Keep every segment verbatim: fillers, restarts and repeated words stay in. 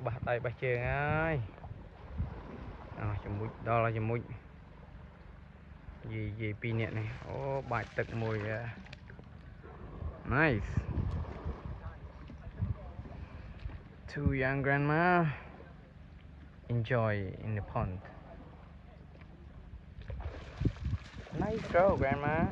bả tay bả chừng ơi à, chấm mũi đó là chấm mũi gì gì pin điện này ô bài tật mùi uh, nice two young grandma enjoy in the pond nice throw grandma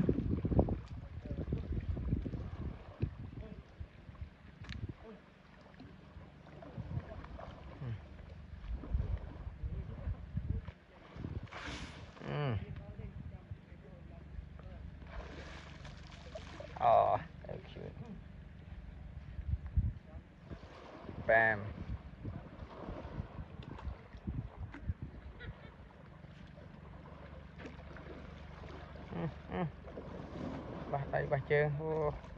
mm. Oh, so cute. Bam. Mm, mm. Bắt tay bắt chân. Oh.